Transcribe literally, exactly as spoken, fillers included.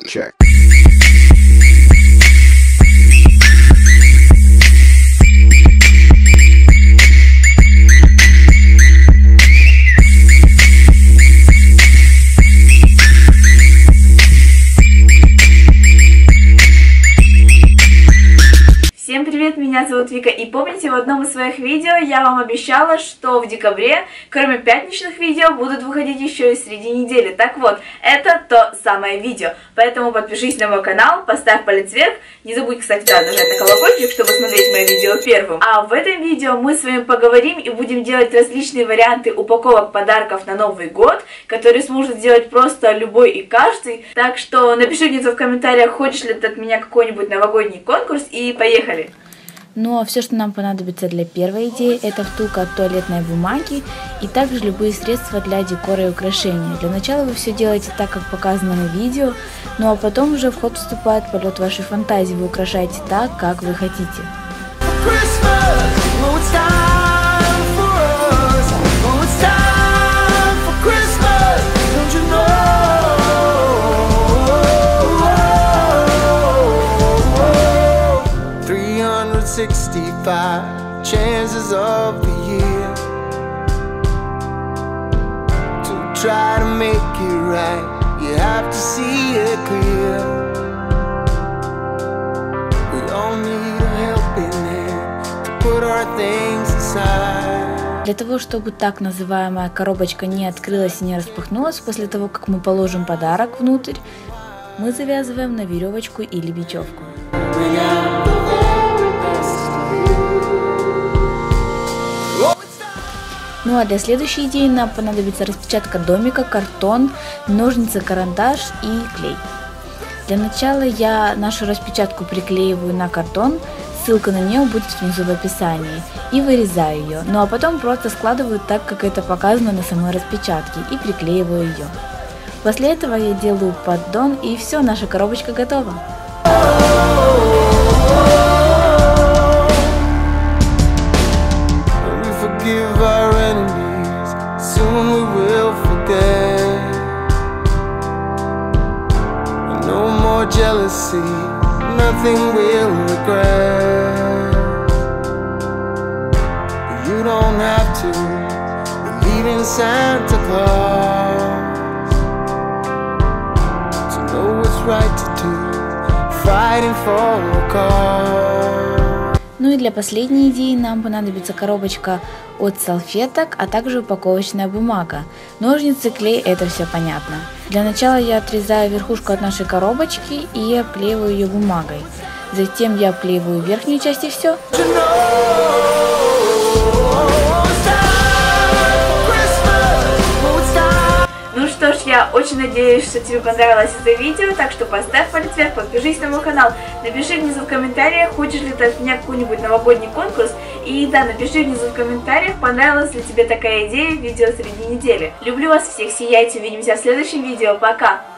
Check. Всем привет, меня зовут Вика, и помните, в одном из своих видео я вам обещала, что в декабре, кроме пятничных видео, будут выходить еще и среди недели. Так вот, это то самое видео, поэтому подпишись на мой канал, поставь палец вверх, не забудь, кстати, да, нажать на колокольчик, чтобы смотреть мои видео первым. А в этом видео мы с вами поговорим и будем делать различные варианты упаковок подарков на Новый год, которые сможет сделать просто любой и каждый. Так что напиши внизу в комментариях, хочешь ли ты от меня какой-нибудь новогодний конкурс, и поехали! Ну а все, что нам понадобится для первой идеи, это втулка от туалетной бумаги и также любые средства для декора и украшения. Для начала вы все делаете так, как показано на видео, ну а потом уже в ход вступает полет вашей фантазии, вы украшаете так, как вы хотите. sixty-five chances of the year to try to make it right. You have to see it clear. We all need a helping hand to put our things inside. Для того, чтобы так называемая коробочка не открылась и не распахнулась после того, как мы положим подарок внутрь, мы завязываем на веревочку или бечевку. Ну а для следующей идеи нам понадобится распечатка домика, картон, ножницы, карандаш и клей. Для начала я нашу распечатку приклеиваю на картон, ссылка на нее будет внизу в описании, и вырезаю ее. Ну а потом просто складываю так, как это показано на самой распечатке, и приклеиваю ее. После этого я делаю поддон, и все, наша коробочка готова. Soon we will forget. No more jealousy, nothing we'll regret. You don't have to believe in Santa Claus to know what's right to do, fighting for a cause. Ну и для последней идеи нам понадобится коробочка от салфеток, а также упаковочная бумага. Ножницы, клей, это все понятно. Для начала я отрезаю верхушку от нашей коробочки и обклеиваю ее бумагой. Затем я обклеиваю верхнюю часть и все. Ну что ж, я очень надеюсь, что тебе понравилось это видео, так что поставь палец вверх, подпишись на мой канал, напиши внизу в комментариях, хочешь ли ты от меня какой-нибудь новогодний конкурс, и да, напиши внизу в комментариях, понравилась ли тебе такая идея видео среди недели. Люблю вас всех, сияйте, увидимся в следующем видео, пока!